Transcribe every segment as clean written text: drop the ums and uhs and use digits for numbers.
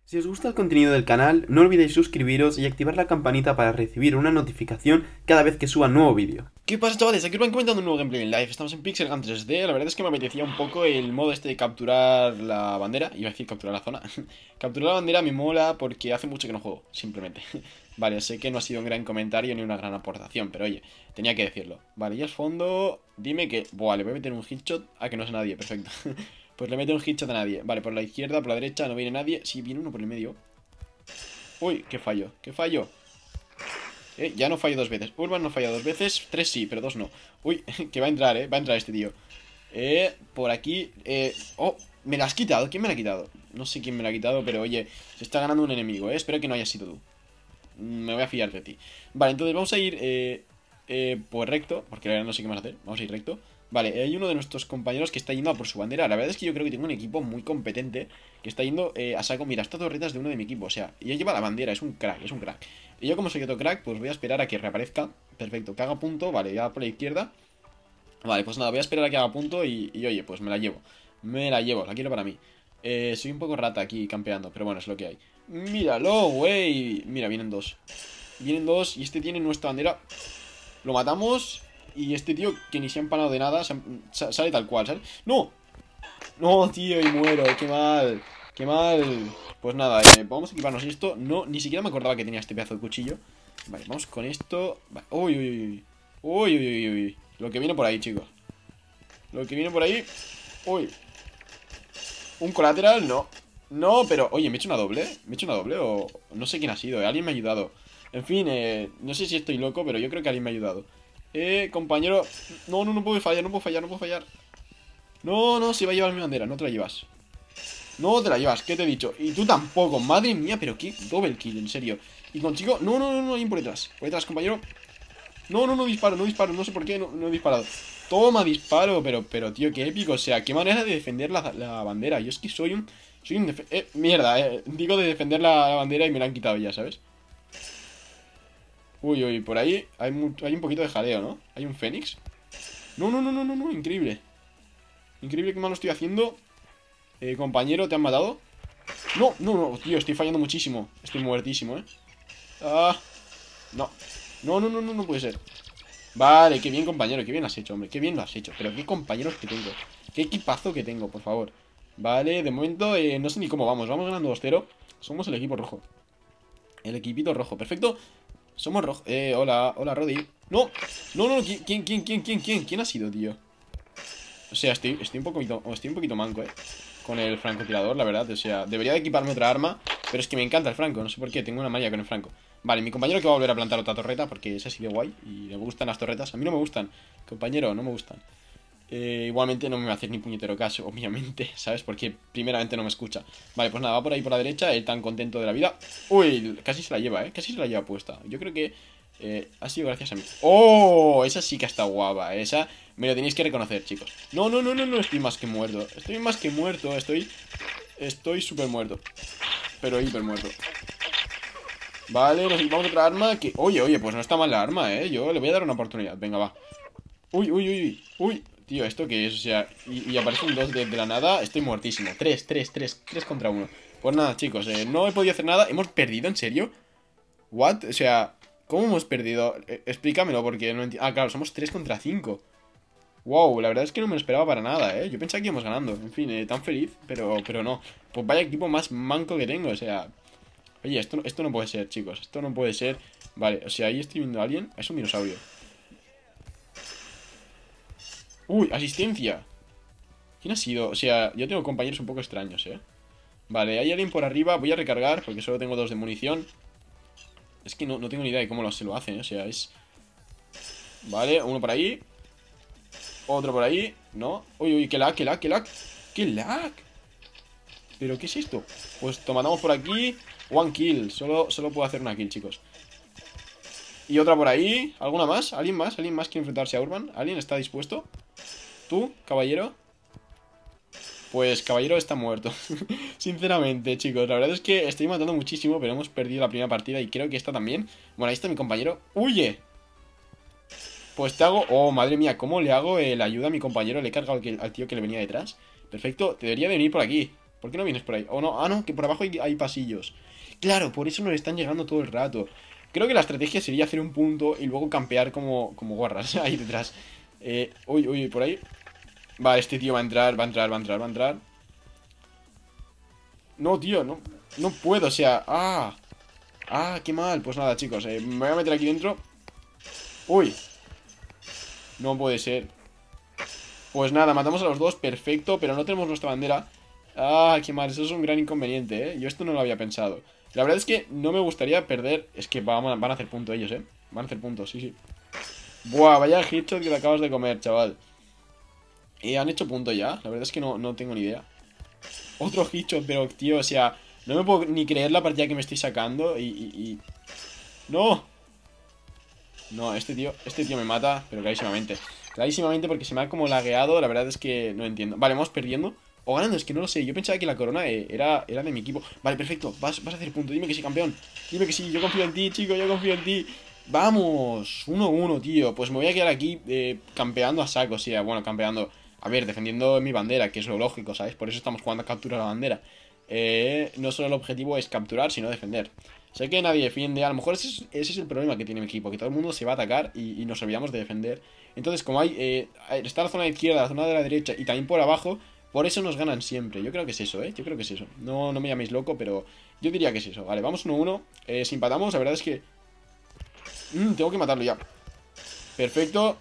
Si os gusta el contenido del canal, no olvidéis suscribiros y activar la campanita para recibir una notificación cada vez que suba nuevo vídeo. ¿Qué pasa, chavales? Aquí os van comentando un nuevo gameplay en live. Estamos en Pixel Gun 3D. La verdad es que me apetecía un poco el modo este de capturar la bandera. Iba a decir capturar la zona. Capturar la bandera me mola porque hace mucho que no juego, simplemente. Vale, sé que no ha sido un gran comentario ni una gran aportación, pero oye, tenía que decirlo. Vale, y al fondo, dime que... Buah, le voy a meter un hitshot a que no es nadie, perfecto. Pues le meto un hitshot a nadie. Vale, por la izquierda, por la derecha, no viene nadie. Sí, viene uno por el medio. Uy, qué fallo, qué fallo. Ya no fallo dos veces. Urban no falla dos veces. Tres sí, pero dos no. Uy, que va a entrar, va a entrar este tío. Por aquí. Oh, me la has quitado. ¿Quién me la ha quitado? No sé quién me la ha quitado, pero oye, se está ganando un enemigo, Espero que no haya sido tú. Me voy a fiar de ti. Vale, entonces vamos a ir por recto, porque la verdad no sé qué más hacer. Vamos a ir recto. Vale, hay uno de nuestros compañeros que está yendo a por su bandera. La verdad es que yo creo que tengo un equipo muy competente que está yendo a saco. Mira, estas torretas de uno de mi equipo. O sea, ya lleva la bandera, es un crack, es un crack. Y yo como soy otro crack, pues voy a esperar a que reaparezca. Perfecto, que haga punto, vale, ya por la izquierda. Vale, pues nada, voy a esperar a que haga punto y oye, pues me la llevo. Me la llevo, la quiero para mí. Soy un poco rata aquí campeando, pero bueno, es lo que hay. Míralo, güey. Mira, vienen dos. Vienen dos y este tiene nuestra bandera. Lo matamos. Y este tío, que ni se ha empanado de nada, sale tal cual, ¿sabes? ¡No! No, tío, y muero, qué mal. Qué mal. Pues nada, vamos a equiparnos esto. No, ni siquiera me acordaba que tenía este pedazo de cuchillo. Vale, vamos con esto. Vale. Uy, uy, uy. Uy, uy, uy, uy. Lo que viene por ahí, chicos. Lo que viene por ahí. Uy. Un colateral, no. No, pero, oye, ¿me he hecho una doble? ¿Me he hecho una doble o...? No sé quién ha sido, Alguien me ha ayudado. En fin, no sé si estoy loco, pero yo creo que alguien me ha ayudado. Compañero... No, no, no puedo fallar, no puedo fallar, no puedo fallar. No, no, se va a llevar mi bandera, no te la llevas. No te la llevas, ¿qué te he dicho? Y tú tampoco, madre mía, pero qué double kill, en serio. Y consigo... No, no, no, no, alguien por detrás. Por detrás, compañero. No, no, no disparo, no disparo, no sé por qué, no, no he disparado. Toma, disparo, pero, tío, qué épico. O sea, qué manera de defender la bandera. Yo es que soy un... mierda, digo de defender la bandera y me la han quitado ya, ¿sabes? Uy, uy, por ahí hay un poquito de jaleo, ¿no? Hay un fénix. No, no, no, no, no, no, increíble. Increíble que mal lo estoy haciendo. Compañero, ¿te han matado? No, no, no, tío, estoy fallando muchísimo. Estoy muertísimo, Ah, no. No, no, no, no, no puede ser. Vale, qué bien, compañero, qué bien lo has hecho, hombre. Qué bien lo has hecho. Pero qué compañeros que tengo. Qué equipazo que tengo, por favor. Vale, de momento no sé ni cómo vamos. Vamos ganando 2-0. Somos el equipo rojo. El equipito rojo, perfecto. Somos rojo. Hola, hola, Rodi. No, no, no, ¿quién ha sido, tío? O sea, estoy un poquito manco, con el francotirador, la verdad. O sea, debería de equiparme otra arma. Pero es que me encanta el franco, no sé por qué, tengo una manía con el franco. Vale, mi compañero que va a volver a plantar otra torreta porque es así de guay y le gustan las torretas. A mí no me gustan, compañero, no me gustan. Igualmente no me va a hacer ni puñetero caso, obviamente, ¿sabes? Porque primeramente no me escucha. Vale, pues nada, va por ahí por la derecha, él tan contento de la vida. Uy, casi se la lleva, casi se la lleva puesta. Yo creo que ha sido gracias a mí. ¡Oh! Esa sí que está guapa, esa me lo tenéis que reconocer, chicos. No, no, no, no, no, estoy más que muerto. Estoy más que muerto, estoy súper muerto. Pero hiper muerto. Vale, nos equipamos otra arma que... Oye, oye, pues no está mal la arma, Yo le voy a dar una oportunidad, venga, va. Uy, uy, uy, uy. Tío, ¿esto qué es? O sea, y aparece un 2 de la nada. Estoy muertísimo. 3 contra uno. Pues nada, chicos, no he podido hacer nada. ¿Hemos perdido? ¿En serio? ¿What? O sea, ¿cómo hemos perdido? Explícamelo porque no entiendo. Ah, claro, somos 3 contra 5. Wow, la verdad es que no me lo esperaba para nada, Yo pensaba que íbamos ganando. En fin, tan feliz, pero no. Pues vaya equipo más manco que tengo, o sea... Oye, esto no puede ser, chicos. Esto no puede ser. Vale, o sea, ahí estoy viendo a alguien. Es un dinosaurio. Uy, asistencia. ¿Quién ha sido? O sea, yo tengo compañeros un poco extraños, Vale, hay alguien por arriba. Voy a recargar porque solo tengo 2 de munición. Es que no tengo ni idea de cómo se lo hacen, O sea, es... Vale, uno por ahí. Otro por ahí. No. Uy, uy, qué lag, qué lag, qué lag. ¡Qué lag! ¿Pero qué es esto? Pues tomatamos por aquí. One kill. Solo puedo hacer una kill, chicos. Y otra por ahí. ¿Alguna más? ¿Alguien más? ¿Alguien más quiere enfrentarse a Urban? ¿Alguien está dispuesto? ¿Tú, caballero? Pues caballero está muerto. Sinceramente, chicos, la verdad es que estoy matando muchísimo, pero hemos perdido la primera partida y creo que esta también. Bueno, ahí está mi compañero. ¡Huye! Pues te hago... Oh, madre mía, ¿cómo le hago la ayuda a mi compañero? Le he cargado al tío que le venía detrás. Perfecto, debería de venir por aquí. ¿Por qué no vienes por ahí? Oh, no, ah, no, que por abajo hay pasillos. Claro, por eso nos están llegando todo el rato. Creo que la estrategia sería hacer un punto y luego campear como guarras ahí detrás. Uy, uy, por ahí. Vale, este tío va a entrar, va a entrar, va a entrar, va a entrar. No, tío, no, no puedo, o sea, qué mal. Pues nada, chicos, me voy a meter aquí dentro. Uy, no puede ser. Pues nada, matamos a los dos, perfecto, pero no tenemos nuestra bandera. Qué mal, eso es un gran inconveniente, Yo esto no lo había pensado. La verdad es que no me gustaría perder. Es que van a hacer punto ellos, Van a hacer punto, sí, sí. Buah, vaya headshot que te acabas de comer, chaval. Han hecho punto ya, la verdad es que no tengo ni idea. Otro headshot, pero tío, o sea, no me puedo ni creer la partida que me estoy sacando ¡No! No, este tío me mata, pero clarísimamente. Clarísimamente porque se me ha como lagueado, la verdad es que no entiendo. Vale, vamos perdiendo. O ganando, es que no lo sé. Yo pensaba que la corona era de mi equipo. Vale, perfecto, vas a hacer punto. Dime que sí, campeón. Dime que sí, yo confío en ti, chico, yo confío en ti. Vamos, 1-1, tío. Pues me voy a quedar aquí campeando a saco, sí, bueno, campeando. A ver, defendiendo mi bandera, que es lo lógico, ¿sabes? Por eso estamos jugando a capturar la bandera. No solo el objetivo es capturar, sino defender. Sé que nadie defiende, a lo mejor ese es el problema que tiene mi equipo, que todo el mundo se va a atacar y nos olvidamos de defender. Entonces, como está la zona de izquierda, la zona de la derecha y también por abajo, por eso nos ganan siempre. Yo creo que es eso, Yo creo que es eso. No me llaméis loco, pero yo diría que es eso. Vale, vamos 1-1. Si empatamos, la verdad es que... tengo que matarlo ya. Perfecto.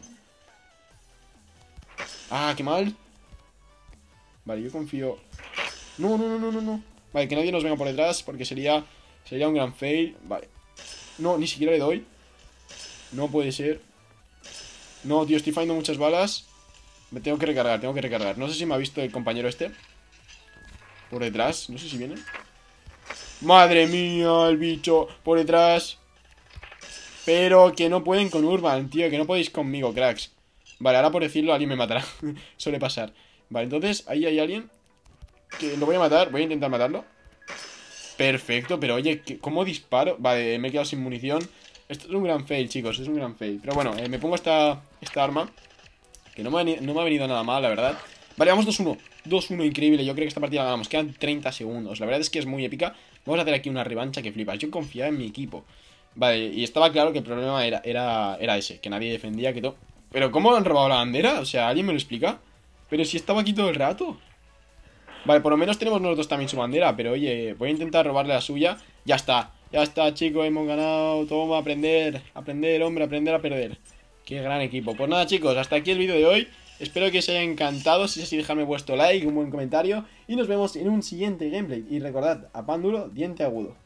Qué mal. Vale, yo confío... No. Vale, que nadie nos venga por detrás porque sería un gran fail. Vale. No, ni siquiera le doy. No puede ser. No, tío, estoy fallando muchas balas. Me tengo que recargar, No sé si me ha visto el compañero este por detrás, no sé si viene. Madre mía, el bicho por detrás. Pero que no pueden con Urban, tío, que no podéis conmigo, cracks. Vale, ahora por decirlo alguien me matará. Suele pasar. Vale, entonces ahí hay alguien que lo voy a matar, voy a intentar matarlo. Perfecto, pero oye, ¿cómo disparo? Vale, me he quedado sin munición. Esto es un gran fail, chicos, es un gran fail. Pero bueno, me pongo esta arma, que no me ha venido nada mal, la verdad. Vale, vamos 2-1. 2-1, increíble. Yo creo que esta partida la ganamos. Quedan 30 segundos. La verdad es que es muy épica. Vamos a hacer aquí una revancha que flipas. Yo confiaba en mi equipo. Vale, y estaba claro que el problema era ese. Que nadie defendía, que todo... ¿Pero cómo han robado la bandera? O sea, ¿alguien me lo explica? Pero si estaba aquí todo el rato. Vale, por lo menos tenemos nosotros también su bandera. Pero oye, voy a intentar robarle la suya. Ya está, chicos, hemos ganado. Toma, aprender, hombre, aprender a perder. Qué gran equipo. Pues nada, chicos, hasta aquí el vídeo de hoy. Espero que os haya encantado. Si es así, dejadme vuestro like, un buen comentario. Y nos vemos en un siguiente gameplay. Y recordad, a pan duro, diente agudo.